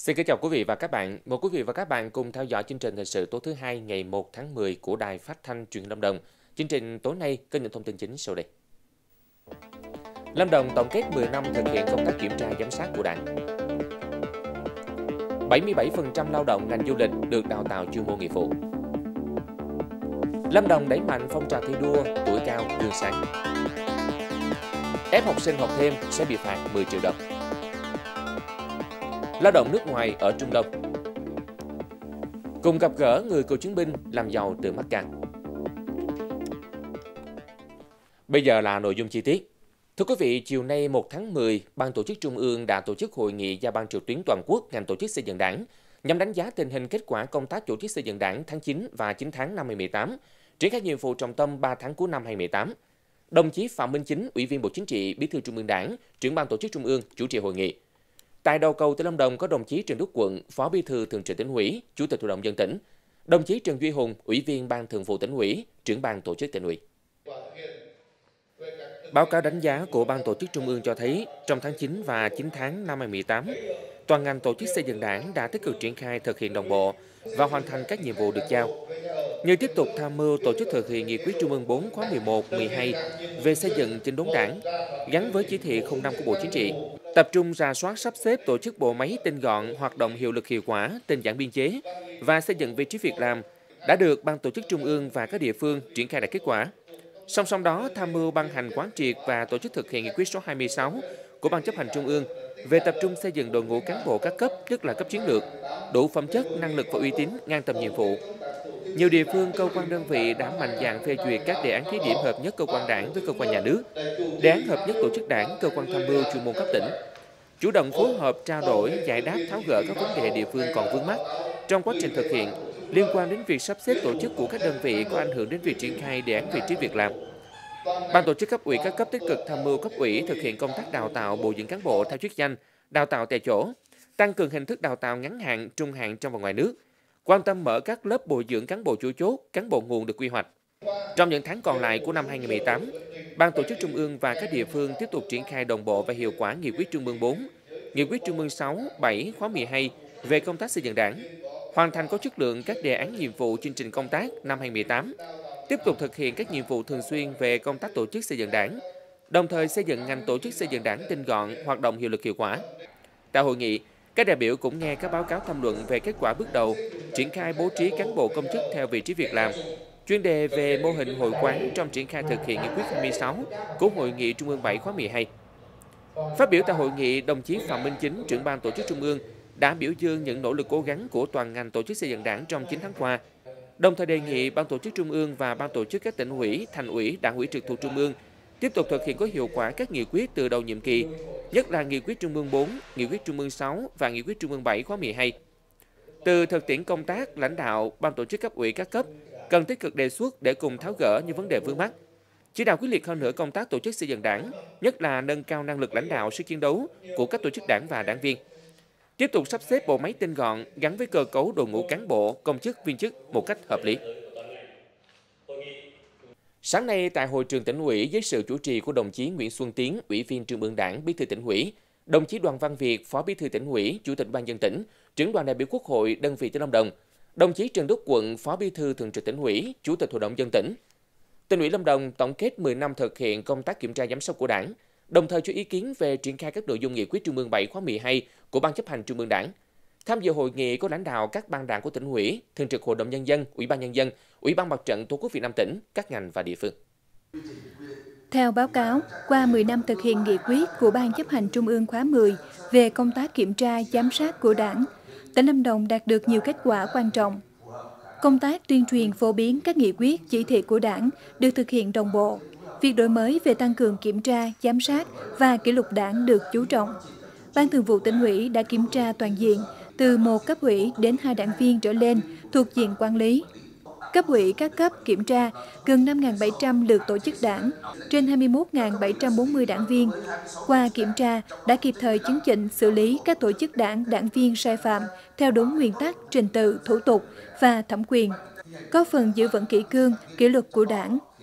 Xin kính chào quý vị và các bạn. Mời quý vị và các bạn cùng theo dõi chương trình thời sự tối thứ Hai ngày 1 tháng 10 của Đài Phát thanh Truyền hình Lâm Đồng. Chương trình tối nay có những thông tin chính sau đây. Lâm Đồng tổng kết 10 năm thực hiện công tác kiểm tra giám sát của Đảng. 77% lao động ngành du lịch được đào tạo chuyên môn nghiệp vụ. Lâm Đồng đẩy mạnh phong trào thi đua tuổi cao gương sáng. Ép học sinh học thêm sẽ bị phạt 10 triệu đồng. Lao động nước ngoài ở Trung Đông. Cùng gặp gỡ người cựu chiến binh làm giàu từ Mắc Ca. Bây giờ là nội dung chi tiết. Thưa quý vị, chiều nay 1 tháng 10, Ban Tổ chức Trung ương đã tổ chức hội nghị Giao ban trực tuyến toàn quốc ngành tổ chức xây dựng Đảng nhằm đánh giá tình hình kết quả công tác tổ chức xây dựng Đảng tháng 9 và 9 tháng năm 2018, triển khai nhiệm vụ trọng tâm 3 tháng cuối năm 2018. Đồng chí Phạm Minh Chính, Ủy viên Bộ Chính trị, Bí thư Trung ương Đảng, Trưởng ban Tổ chức Trung ương chủ trì hội nghị. Tại đầu cầu tỉnh Lâm Đồng có đồng chí Trần Đức Quận, Phó Bí thư Thường trực Tỉnh ủy, Chủ tịch Hội đồng nhân tỉnh, đồng chí Trần Duy Hùng, Ủy viên Ban Thường vụ Tỉnh ủy, Trưởng ban Tổ chức Tỉnh ủy. Báo cáo đánh giá của Ban Tổ chức Trung ương cho thấy, trong tháng 9 và 9 tháng năm 2018, toàn ngành tổ chức xây dựng Đảng đã tích cực triển khai thực hiện đồng bộ và hoàn thành các nhiệm vụ được giao. Như tiếp tục tham mưu tổ chức thực hiện nghị quyết Trung ương 4 khóa 11, 12 về xây dựng chỉnh đốn Đảng, gắn với chỉ thị 05 của Bộ Chính trị, tập trung rà soát sắp xếp tổ chức bộ máy tinh gọn, hoạt động hiệu lực hiệu quả, tinh giản biên chế và xây dựng vị trí việc làm đã được Ban Tổ chức Trung ương và các địa phương triển khai đạt kết quả. Song song đó, tham mưu ban hành quán triệt và tổ chức thực hiện nghị quyết số 26 của Ban chấp hành Trung ương về tập trung xây dựng đội ngũ cán bộ các cấp, nhất là cấp chiến lược, đủ phẩm chất, năng lực và uy tín, ngang tầm nhiệm vụ. Nhiều địa phương, cơ quan đơn vị đã mạnh dạn phê duyệt các đề án thí điểm hợp nhất cơ quan Đảng với cơ quan nhà nước, đề án hợp nhất tổ chức Đảng, cơ quan tham mưu chuyên môn cấp tỉnh, chủ động phối hợp trao đổi, giải đáp, tháo gỡ các vấn đề địa phương còn vướng mắc trong quá trình thực hiện liên quan đến việc sắp xếp tổ chức của các đơn vị có ảnh hưởng đến việc triển khai đề án vị trí việc làm. Ban tổ chức cấp ủy các cấp tích cực tham mưu cấp ủy thực hiện công tác đào tạo bồi dưỡng cán bộ theo chức danh, đào tạo tại chỗ, tăng cường hình thức đào tạo ngắn hạn, trung hạn trong và ngoài nước, quan tâm mở các lớp bồi dưỡng cán bộ chủ chốt, cán bộ nguồn được quy hoạch. Trong những tháng còn lại của năm 2018, Ban Tổ chức Trung ương và các địa phương tiếp tục triển khai đồng bộ và hiệu quả nghị quyết Trung ương 4, nghị quyết Trung ương 6, 7 khóa 12 về công tác xây dựng Đảng, hoàn thành có chất lượng các đề án nhiệm vụ chương trình công tác năm 2018, tiếp tục thực hiện các nhiệm vụ thường xuyên về công tác tổ chức xây dựng Đảng, đồng thời xây dựng ngành tổ chức xây dựng Đảng tinh gọn, hoạt động hiệu lực hiệu quả. Tại hội nghị, các đại biểu cũng nghe các báo cáo tham luận về kết quả bước đầu, triển khai bố trí cán bộ công chức theo vị trí việc làm, chuyên đề về mô hình hội quán trong triển khai thực hiện nghị quyết 26 của Hội nghị Trung ương 7 khóa 12. Phát biểu tại hội nghị, đồng chí Phạm Minh Chính, trưởng ban tổ chức Trung ương, đã biểu dương những nỗ lực cố gắng của toàn ngành tổ chức xây dựng Đảng trong 9 tháng qua, đồng thời đề nghị Ban tổ chức Trung ương và Ban tổ chức các tỉnh ủy, thành ủy, đảng ủy trực thuộc Trung ương tiếp tục thực hiện có hiệu quả các nghị quyết từ đầu nhiệm kỳ, nhất là nghị quyết Trung ương 4, nghị quyết Trung ương 6 và nghị quyết Trung ương 7 khóa 12. Từ thực tiễn công tác, lãnh đạo, Ban tổ chức cấp ủy các cấp cần tích cực đề xuất để cùng tháo gỡ những vấn đề vướng mắc, chỉ đạo quyết liệt hơn nữa công tác tổ chức xây dựng Đảng, nhất là nâng cao năng lực lãnh đạo, sức chiến đấu của các tổ chức Đảng và đảng viên. Tiếp tục sắp xếp bộ máy tinh gọn gắn với cơ cấu đội ngũ cán bộ, công chức, viên chức một cách hợp lý. Sáng nay tại hội trường Tỉnh ủy dưới sự chủ trì của đồng chí Nguyễn Xuân Tiến, Ủy viên Trung ương Đảng, Bí thư Tỉnh ủy, đồng chí Đoàn Văn Việt, Phó Bí thư Tỉnh ủy, Chủ tịch Ban dân tỉnh, Trưởng đoàn đại biểu Quốc hội đơn vị tỉnh Lâm Đồng, đồng chí Trần Đức Quận, Phó Bí thư Thường trực Tỉnh ủy, Chủ tịch Hội đồng dân tỉnh. Tỉnh ủy Lâm Đồng tổng kết 10 năm thực hiện công tác kiểm tra giám sát của Đảng, đồng thời cho ý kiến về triển khai các nội dung nghị quyết Trung ương 7 khóa 12 của Ban chấp hành Trung ương Đảng. Tham dự hội nghị có lãnh đạo các ban đảng của Tỉnh ủy, Thường trực Hội đồng nhân dân, Ủy ban nhân dân, Ủy ban Mặt trận Tổ quốc Việt Nam tỉnh, các ngành và địa phương. Theo báo cáo, qua 10 năm thực hiện nghị quyết của Ban chấp hành Trung ương khóa 10 về công tác kiểm tra giám sát của Đảng, tỉnh Lâm Đồng đạt được nhiều kết quả quan trọng. Công tác tuyên truyền phổ biến các nghị quyết, chỉ thị của Đảng được thực hiện đồng bộ. Việc đổi mới về tăng cường kiểm tra, giám sát và kỷ luật Đảng được chú trọng. Ban Thường vụ Tỉnh ủy đã kiểm tra toàn diện từ 1 cấp ủy đến 2 đảng viên trở lên thuộc diện quản lý. Cấp ủy các cấp kiểm tra gần 5.700 lượt tổ chức Đảng, trên 21.740 đảng viên. Qua kiểm tra đã kịp thời chấn chỉnh xử lý các tổ chức Đảng, đảng viên sai phạm theo đúng nguyên tắc, trình tự, thủ tục và thẩm quyền, có phần giữ vững kỷ cương, kỷ luật của Đảng.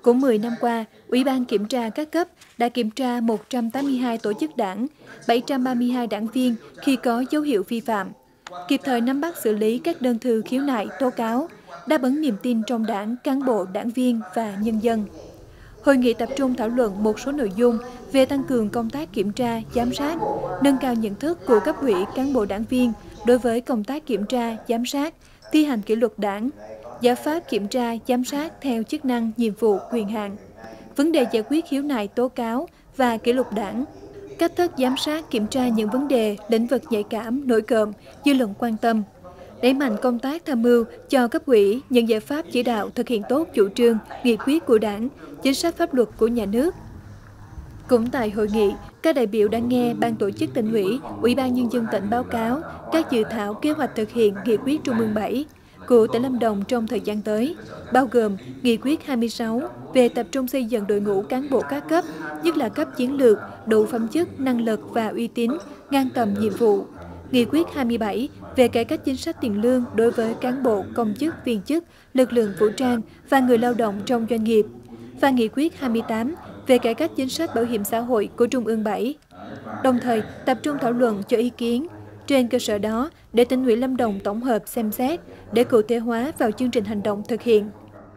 Cũng 10 năm qua, Ủy ban Kiểm tra các cấp đã kiểm tra 182 tổ chức đảng, 732 đảng viên khi có dấu hiệu vi phạm, kịp thời nắm bắt xử lý các đơn thư khiếu nại, tố cáo, đáp ứng niềm tin trong đảng, cán bộ, đảng viên và nhân dân. Hội nghị tập trung thảo luận một số nội dung về tăng cường công tác kiểm tra, giám sát, nâng cao nhận thức của cấp ủy, cán bộ đảng viên đối với công tác kiểm tra, giám sát, thi hành kỷ luật đảng, giải pháp kiểm tra, giám sát theo chức năng, nhiệm vụ, quyền hạn, vấn đề giải quyết khiếu nại, tố cáo và kỷ luật đảng, cách thức giám sát, kiểm tra những vấn đề, lĩnh vực nhạy cảm, nổi cộm, dư luận quan tâm, đẩy mạnh công tác tham mưu cho cấp ủy những giải pháp chỉ đạo thực hiện tốt chủ trương, nghị quyết của Đảng, chính sách pháp luật của nhà nước. Cũng tại hội nghị, các đại biểu đã nghe Ban tổ chức Tỉnh ủy, Ủy ban Nhân dân tỉnh báo cáo các dự thảo kế hoạch thực hiện nghị quyết Trung ương 7 của tỉnh Lâm Đồng trong thời gian tới, bao gồm nghị quyết 26 về tập trung xây dựng đội ngũ cán bộ các cấp, nhất là cấp chiến lược, đủ phẩm chất, năng lực và uy tín, ngang tầm nhiệm vụ. Nghị quyết 27 về cải cách chính sách tiền lương đối với cán bộ, công chức, viên chức, lực lượng vũ trang và người lao động trong doanh nghiệp. Và nghị quyết 28 về cải cách chính sách bảo hiểm xã hội của Trung ương 7. Đồng thời, tập trung thảo luận cho ý kiến. Trên cơ sở đó, để Tỉnh ủy Lâm Đồng tổng hợp xem xét, để cụ thể hóa vào chương trình hành động thực hiện.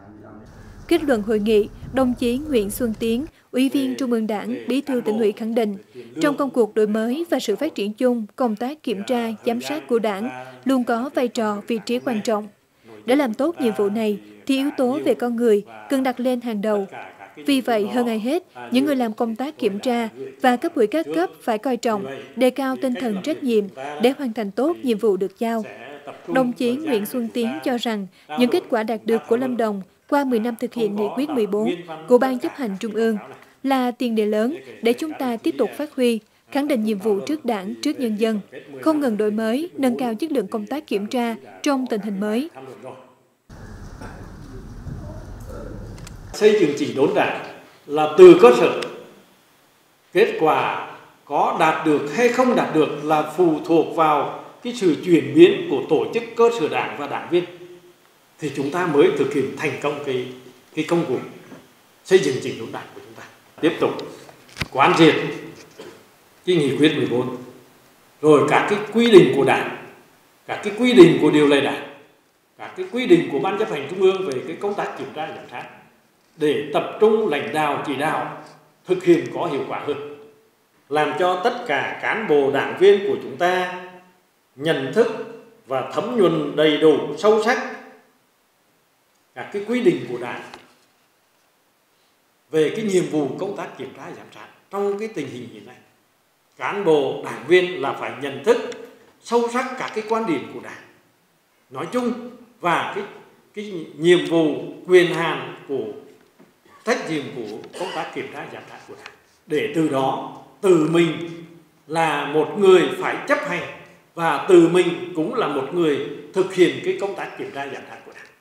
Kết luận hội nghị, đồng chí Nguyễn Xuân Tiến, Ủy viên Trung ương Đảng, Bí thư Tỉnh ủy khẳng định, trong công cuộc đổi mới và sự phát triển chung, công tác kiểm tra, giám sát của Đảng luôn có vai trò, vị trí quan trọng. Để làm tốt nhiệm vụ này, thì yếu tố về con người cần đặt lên hàng đầu. Vì vậy, hơn ai hết, những người làm công tác kiểm tra và cấp ủy các cấp phải coi trọng, đề cao tinh thần trách nhiệm để hoàn thành tốt nhiệm vụ được giao. Đồng chí Nguyễn Xuân Tiến cho rằng, những kết quả đạt được của Lâm Đồng qua 10 năm thực hiện nghị quyết 14 của Ban chấp hành Trung ương là tiền đề lớn để chúng ta tiếp tục phát huy, khẳng định nhiệm vụ trước Đảng, trước nhân dân, không ngừng đổi mới, nâng cao chất lượng công tác kiểm tra trong tình hình mới. Xây dựng chỉnh đốn Đảng là từ cơ sở. Kết quả có đạt được hay không đạt được là phụ thuộc vào cái sự chuyển biến của tổ chức cơ sở Đảng và đảng viên. Thì chúng ta mới thực hiện thành công cái công cuộc xây dựng chỉnh đốn Đảng của chúng ta. Tiếp tục quán triệt cái nghị quyết 14, rồi các cái quy định của Đảng, các cái quy định của điều lệ Đảng, các cái quy định của Ban chấp hành Trung ương về cái công tác kiểm tra giám sát, để tập trung lãnh đạo chỉ đạo thực hiện có hiệu quả hơn, làm cho tất cả cán bộ đảng viên của chúng ta nhận thức và thấm nhuần đầy đủ sâu sắc các cái quy định của Đảng về cái nhiệm vụ công tác kiểm tra giám sát trong cái tình hình hiện nay. Cán bộ đảng viên là phải nhận thức sâu sắc các cái quan điểm của Đảng nói chung và cái nhiệm vụ, quyền hạn của trách nhiệm của công tác kiểm tra giám sát của Đảng, để từ đó từ mình là một người phải chấp hành và từ mình cũng là một người thực hiện cái công tác kiểm tra giám sát của Đảng.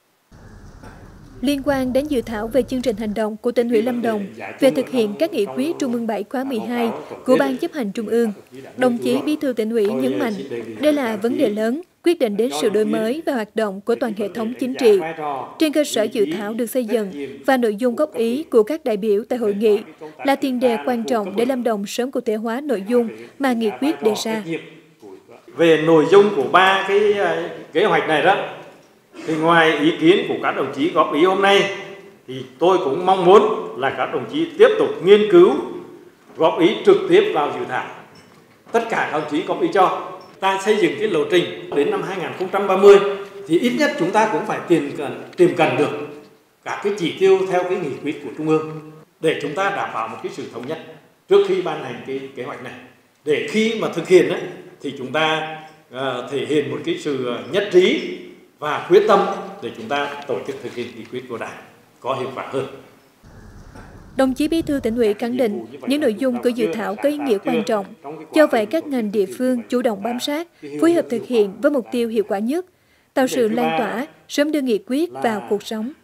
Liên quan đến dự thảo về chương trình hành động của Tỉnh ủy Lâm Đồng về thực hiện các nghị quyết Trung ương 7 khóa 12 của Ban chấp hành Trung ương, đồng chí Bí thư Tỉnh ủy nhấn mạnh đây là vấn đề lớn, quyết định đến sự đổi mới và hoạt động của toàn hệ thống chính trị. Trên cơ sở dự thảo được xây dựng và nội dung góp ý của các đại biểu tại hội nghị là tiền đề quan trọng để Lâm Đồng sớm cụ thể hóa nội dung mà nghị quyết đề ra. Về nội dung của ba cái kế hoạch này đó, thì ngoài ý kiến của các đồng chí góp ý hôm nay, thì tôi cũng mong muốn là các đồng chí tiếp tục nghiên cứu, góp ý trực tiếp vào dự thảo. Tất cả các đồng chí góp ý cho. Ta xây dựng cái lộ trình đến năm 2030 thì ít nhất chúng ta cũng phải tìm cần được các cái chỉ tiêu theo cái nghị quyết của Trung ương để chúng ta đảm bảo một cái sự thống nhất trước khi ban hành cái kế hoạch này. Để khi mà thực hiện ấy, thì chúng ta thể hiện một cái sự nhất trí và quyết tâm để chúng ta tổ chức thực hiện nghị quyết của Đảng có hiệu quả hơn. Đồng chí Bí thư Tỉnh ủy khẳng định những nội dung của dự thảo có ý nghĩa quan trọng. Do vậy, các ngành địa phương chủ động bám sát, phối hợp thực hiện với mục tiêu hiệu quả nhất, tạo sự lan tỏa, sớm đưa nghị quyết vào cuộc sống.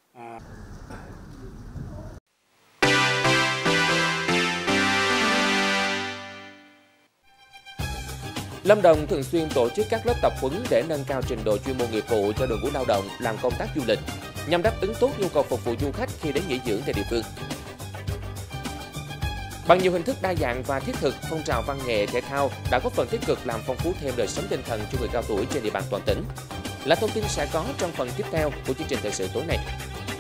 Lâm Đồng thường xuyên tổ chức các lớp tập huấn để nâng cao trình độ chuyên môn nghiệp vụ cho đội ngũ lao động làm công tác du lịch. nhằm đáp ứng tốt nhu cầu phục vụ du khách khi đến nghỉ dưỡng tại địa phương. Bằng nhiều hình thức đa dạng và thiết thực, phong trào văn nghệ thể thao đã góp phần tích cực làm phong phú thêm đời sống tinh thần cho người cao tuổi trên địa bàn toàn tỉnh. Là thông tin sẽ có trong phần tiếp theo của chương trình thời sự tối nay.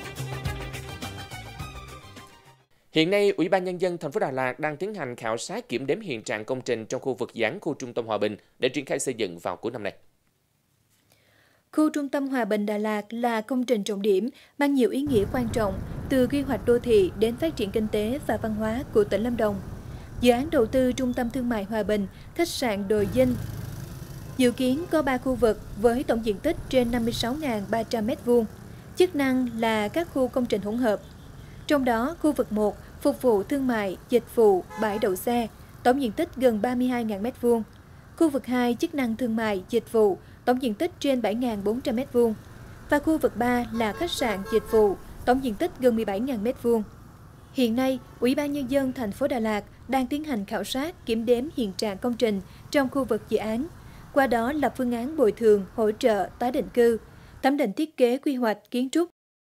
Hiện nay, Ủy ban Nhân dân thành phố Đà Lạt đang tiến hành khảo sát kiểm đếm hiện trạng công trình trong khu vực dự án khu trung tâm Hòa Bình để triển khai xây dựng vào cuối năm nay. Khu trung tâm Hòa Bình Đà Lạt là công trình trọng điểm mang nhiều ý nghĩa quan trọng từ quy hoạch đô thị đến phát triển kinh tế và văn hóa của tỉnh Lâm Đồng. Dự án đầu tư trung tâm thương mại Hòa Bình, khách sạn Đồi Dinh dự kiến có 3 khu vực với tổng diện tích trên 56.300 m², chức năng là các khu công trình hỗn hợp. Trong đó, khu vực 1 phục vụ thương mại, dịch vụ, bãi đậu xe, tổng diện tích gần 32.000 m². Khu vực 2 chức năng thương mại, dịch vụ, tổng diện tích trên 7.400 m². Và khu vực 3 là khách sạn, dịch vụ, tổng diện tích gần 17.000 m². Hiện nay, Ủy ban Nhân dân thành phố Đà Lạt đang tiến hành khảo sát, kiểm đếm hiện trạng công trình trong khu vực dự án, qua đó lập phương án bồi thường, hỗ trợ, tái định cư, thẩm định thiết kế quy hoạch kiến trúc